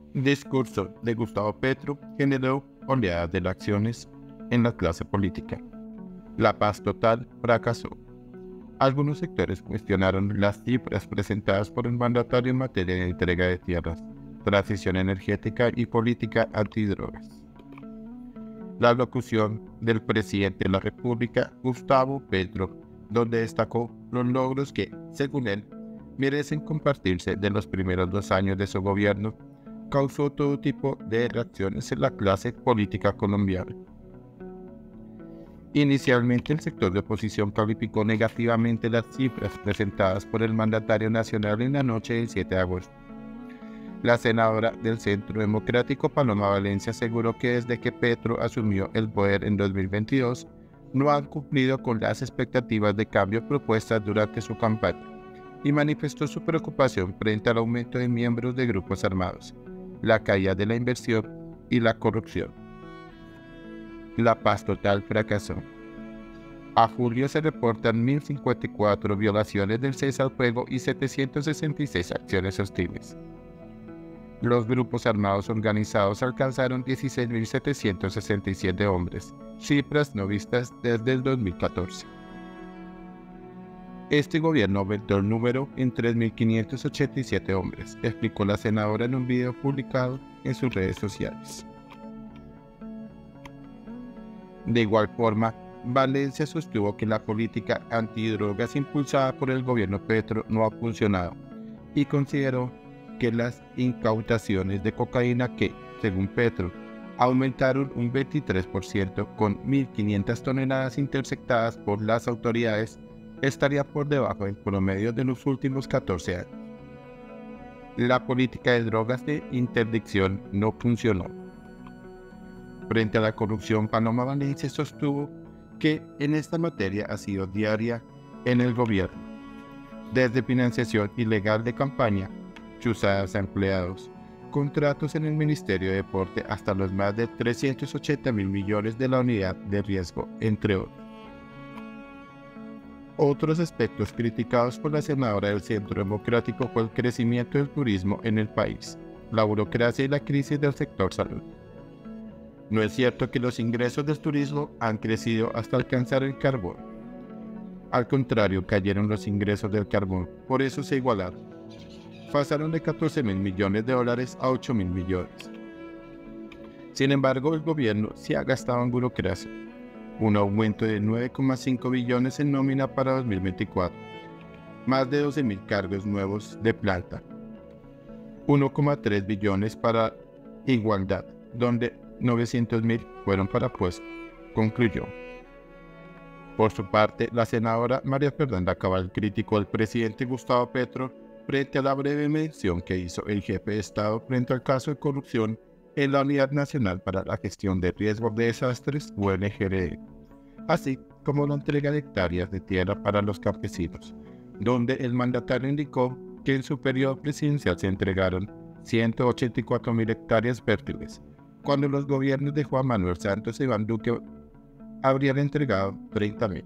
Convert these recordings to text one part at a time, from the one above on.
Discurso de Gustavo Petro generó oleadas de reacciones en la clase política. La paz total fracasó. Algunos sectores cuestionaron las cifras presentadas por el mandatario en materia de entrega de tierras, transición energética y política antidrogas. La locución del presidente de la República, Gustavo Petro, donde destacó los logros que, según él, merecen compartirse de los primeros 2 años de su gobierno, causó todo tipo de reacciones en la clase política colombiana. Inicialmente, el sector de oposición calificó negativamente las cifras presentadas por el mandatario nacional en la noche del 7 de agosto. La senadora del Centro Democrático, Paloma Valencia, aseguró que desde que Petro asumió el poder en 2022, no han cumplido con las expectativas de cambio propuestas durante su campaña, y manifestó su preocupación frente al aumento de miembros de grupos armados, la caída de la inversión y la corrupción. La paz total fracasó. A julio se reportan 1.054 violaciones del cese al fuego y 766 acciones hostiles. Los grupos armados organizados alcanzaron 16.767 hombres, cifras no vistas desde el 2014. Este gobierno aumentó el número en 3.587 hombres, explicó la senadora en un video publicado en sus redes sociales. De igual forma, Valencia sostuvo que la política antidrogas impulsada por el gobierno Petro no ha funcionado y consideró que las incautaciones de cocaína que, según Petro, aumentaron un 23% con 1.500 toneladas interceptadas por las autoridades, estaría por debajo del promedio de los últimos 14 años. La política de drogas de interdicción no funcionó. Frente a la corrupción, Paloma Valencia sostuvo que en esta materia ha sido diaria en el gobierno, desde financiación ilegal de campaña, chuzadas a empleados, contratos en el Ministerio de Deporte hasta los más de 380.000 millones de la unidad de riesgo, entre otros. Otros aspectos criticados por la senadora del Centro Democrático fue el crecimiento del turismo en el país, la burocracia y la crisis del sector salud. No es cierto que los ingresos del turismo han crecido hasta alcanzar el carbón. Al contrario, cayeron los ingresos del carbón, por eso se igualaron. Pasaron de 14.000 millones de dólares a 8.000 millones. Sin embargo, el gobierno sí ha gastado en burocracia. Un aumento de 9,5 billones en nómina para 2024, más de 12.000 cargos nuevos de planta, 1,3 billones para igualdad, donde 900.000 fueron para puestos, concluyó. Por su parte, la senadora María Fernanda Cabal criticó al presidente Gustavo Petro frente a la breve mención que hizo el jefe de Estado frente al caso de corrupción en la Unidad Nacional para la Gestión de Riesgos de Desastres, UNGRD, así como la entrega de hectáreas de tierra para los campesinos, donde el mandatario indicó que en su periodo presidencial se entregaron 184.000 hectáreas fértiles, cuando los gobiernos de Juan Manuel Santos y Iván Duque habrían entregado 30.000.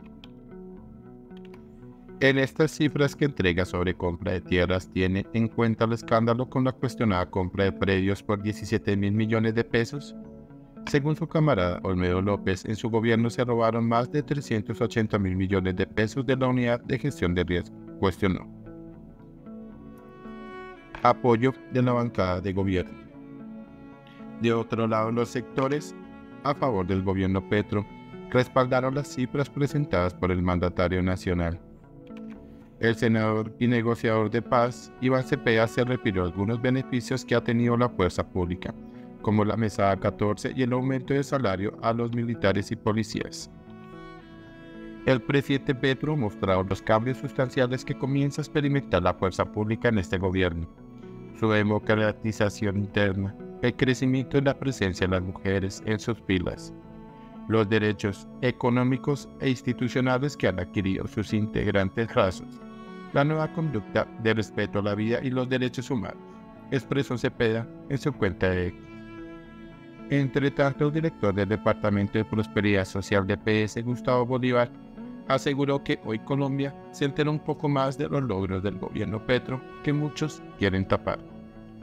En estas cifras que entrega sobre compra de tierras tiene en cuenta el escándalo con la cuestionada compra de predios por 17.000 millones de pesos. Según su camarada Olmedo López, en su gobierno se robaron más de 380.000 millones de pesos de la unidad de gestión de riesgo, cuestionó. Apoyo de la bancada de gobierno. De otro lado, los sectores a favor del gobierno Petro respaldaron las cifras presentadas por el mandatario nacional. El senador y negociador de paz, Iván Cepeda, se refirió a algunos beneficios que ha tenido la fuerza pública, como la mesada 14 y el aumento de salario a los militares y policías. El presidente Petro mostró los cambios sustanciales que comienza a experimentar la fuerza pública en este gobierno, su democratización interna, el crecimiento de la presencia de las mujeres en sus filas, los derechos económicos e institucionales que han adquirido sus integrantes rasos, la nueva conducta de respeto a la vida y los derechos humanos, expresó Cepeda en su cuenta de X. Entre tanto, el director del Departamento de Prosperidad Social de PS, Gustavo Bolívar, aseguró que hoy Colombia se entera un poco más de los logros del gobierno Petro que muchos quieren tapar.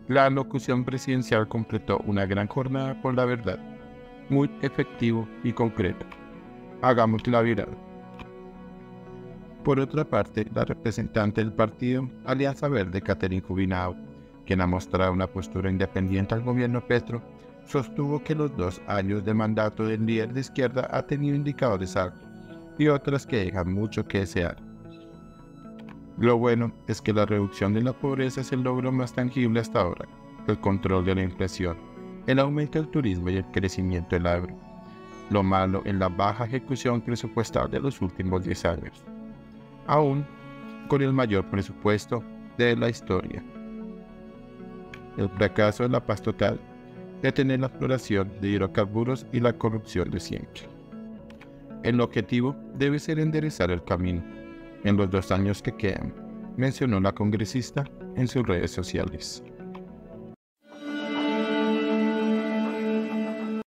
La locución presidencial completó una gran jornada por la verdad, muy efectivo y concreto. Hagámosla viral. Por otra parte, la representante del partido Alianza Verde, Catherine Jubinao, quien ha mostrado una postura independiente al gobierno Petro, sostuvo que los 2 años de mandato del líder de izquierda ha tenido indicadores altos y otras que dejan mucho que desear. Lo bueno es que la reducción de la pobreza es el logro más tangible hasta ahora, el control de la inflación, el aumento del turismo y el crecimiento del agro. Lo malo es la baja ejecución presupuestal de los últimos 10 años, aún con el mayor presupuesto de la historia. El fracaso de la paz total, detener la exploración de hidrocarburos y la corrupción de siempre. El objetivo debe ser enderezar el camino en los 2 años que quedan, mencionó la congresista en sus redes sociales.